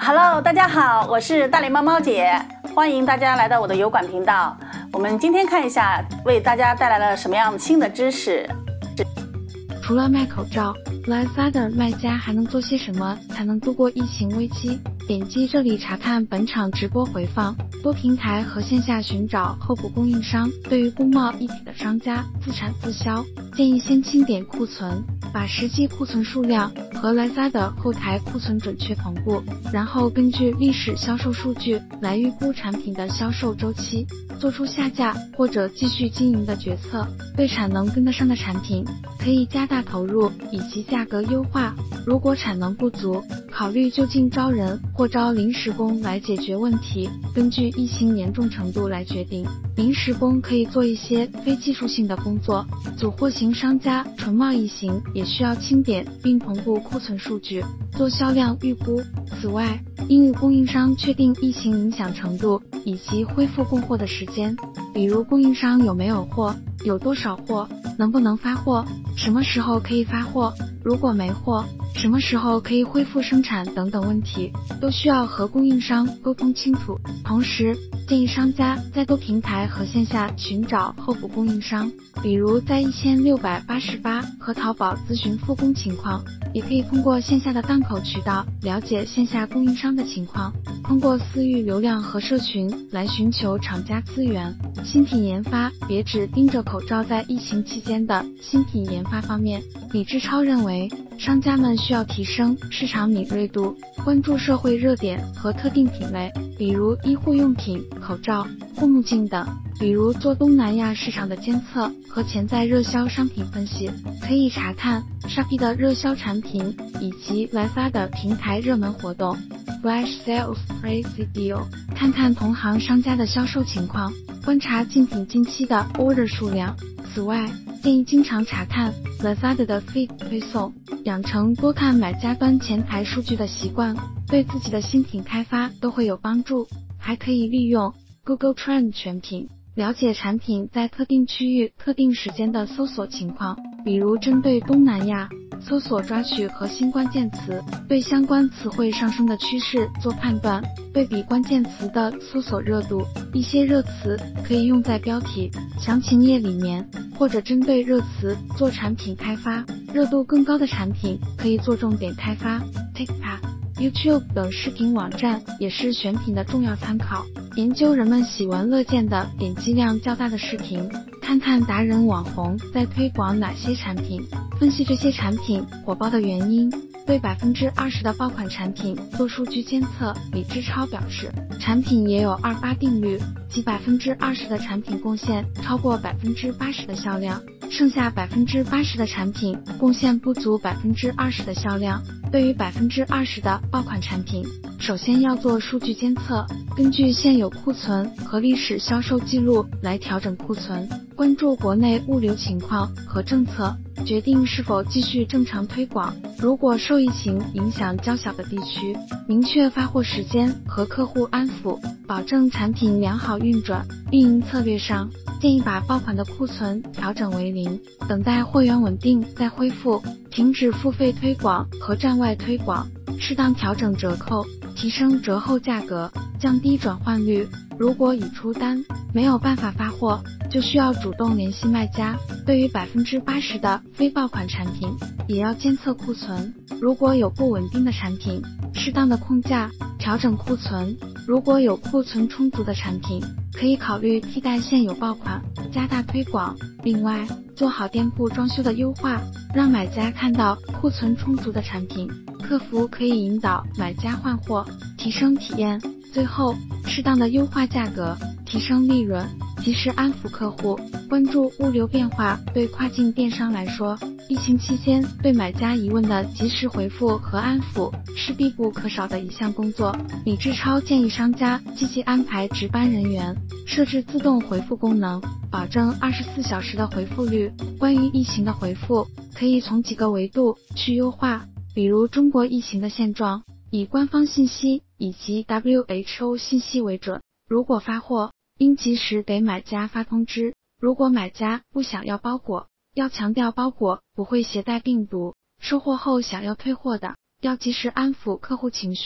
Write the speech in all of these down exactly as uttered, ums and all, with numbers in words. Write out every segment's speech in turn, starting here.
Hello， 大家好，我是大脸猫猫姐，欢迎大家来到我的油管频道。我们今天看一下，为大家带来了什么样新的知识。 除了卖口罩 ，Lazada 卖家还能做些什么才能度过疫情危机？点击这里查看本场直播回放。多平台和线下寻找候补供应商，对于公贸一体的商家自产自销，建议先清点库存，把实际库存数量和 Lazada 后台库存准确同步，然后根据历史销售数据来预估产品的销售周期，做出下架或者继续经营的决策。对产能跟得上的产品，可以加大投入以及价格优化。如果产能不足，考虑就近招人或招临时工来解决问题，根据疫情严重程度来决定。临时工可以做一些非技术性的工作，组货型商家、纯贸易型也需要清点并同步库存数据，做销量预估。此外，应与供应商确定疫情影响程度以及恢复供货的时间，比如供应商有没有货，有多少货，能不能发货，什么时候可以发货，如果没货，什么时候可以恢复生产等等问题，都需要和供应商沟通清楚。同时，建议商家在多平台和线下寻找候补供应商，比如在一千六百八十八和淘宝咨询复工情况，也可以通过线下的档口渠道了解线下供应商的情况，通过私域流量和社群来寻求厂家资源。新品研发别只盯着口罩在疫情期间的新品研发方面，李志超认为，商家们需要提升市场敏锐度，关注社会热点和特定品类，比如医护用品、口罩、护目镜等。比如做东南亚市场的监测和潜在热销商品分析，可以查看 Shopee 的热销产品以及 Lazada 平台热门活动 Flash Sales Crazy Deal， 看看同行商家的销售情况，观察竞品近期的 order 数量。此外，建议经常查看 Lazada 的 feed 推送，养成多看买家端前台数据的习惯，对自己的新品开发都会有帮助。还可以利用 Google Trend 选品，了解产品在特定区域、特定时间的搜索情况，比如针对东南亚，搜索抓取核心关键词，对相关词汇上升的趋势做判断，对比关键词的搜索热度，一些热词可以用在标题、详情页里面，或者针对热词做产品开发，热度更高的产品可以做重点开发。TikTok、YouTube 等视频网站也是选品的重要参考，研究人们喜闻乐见的点击量较大的视频，看看达人网红在推广哪些产品，分析这些产品火爆的原因，对 百分之二十 的爆款产品做数据监测。李志超表示，产品也有二八定律，即 百分之二十 的产品贡献超过 百分之八十 的销量，剩下 百分之八十 的产品贡献不足 百分之二十 的销量。对于 百分之二十 的爆款产品，首先要做数据监测，根据现有库存和历史销售记录来调整库存，关注国内物流情况和政策，决定是否继续正常推广。如果受疫情影响较小的地区，明确发货时间和客户安抚，保证产品良好运转。运营策略上，建议把爆款的库存调整为零，等待货源稳定再恢复，停止付费推广和站外推广，适当调整折扣，提升折后价格，降低转换率。如果已出单没有办法发货，就需要主动联系卖家。对于 百分之八十 的非爆款产品，也要监测库存，如果有不稳定的产品，适当的控价，调整库存。如果有库存充足的产品，可以考虑替代现有爆款，加大推广。另外，做好店铺装修的优化，让买家看到库存充足的产品，客服可以引导买家换货，提升体验。最后，适当的优化价格，提升利润，及时安抚客户，关注物流变化。对跨境电商来说，疫情期间对买家疑问的及时回复和安抚是必不可少的一项工作。李志超建议商家积极安排值班人员，设置自动回复功能，保证二十四小时的回复率。关于疫情的回复，可以从几个维度去优化，比如中国疫情的现状，以官方信息以及 W H O 信息为准。如果发货，应及时给买家发通知。如果买家不想要包裹，要强调包裹不会携带病毒。收货后想要退货的，要及时安抚客户情绪，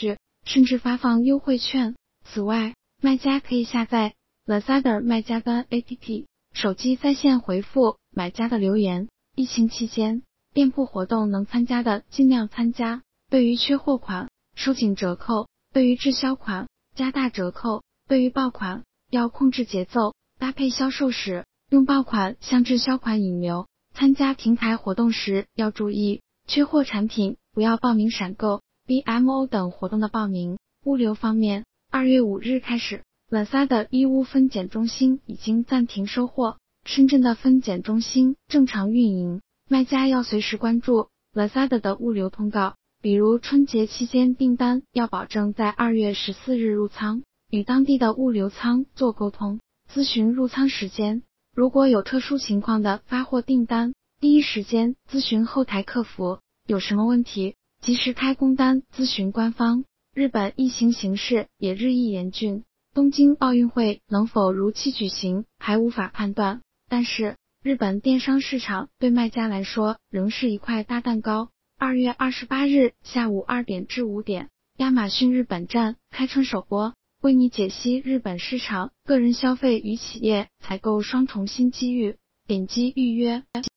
甚至发放优惠券。此外，卖家可以下载 Lazada 卖家端 A P P， 手机在线回复买家的留言。疫情期间，店铺活动能参加的尽量参加，对于缺货款，收紧折扣；对于滞销款，加大折扣；对于爆款，要控制节奏，搭配销售时，用爆款向滞销款引流。参加平台活动时要注意，缺货产品不要报名闪购、B M O 等活动的报名。物流方面，二月五日开始 ，Lazada 义乌分拣中心已经暂停收货，深圳的分拣中心正常运营。卖家要随时关注 Lazada 的物流通告，比如春节期间订单要保证在二月十四日入仓，与当地的物流仓做沟通，咨询入仓时间。如果有特殊情况的发货订单，第一时间咨询后台客服，有什么问题及时开工单咨询官方。日本疫情形势也日益严峻，东京奥运会能否如期举行还无法判断，但是日本电商市场对卖家来说仍是一块大蛋糕。二月二十八日下午二点至五点，亚马逊日本站开春首播，为你解析日本市场个人消费与企业采购双重新机遇。点击预约。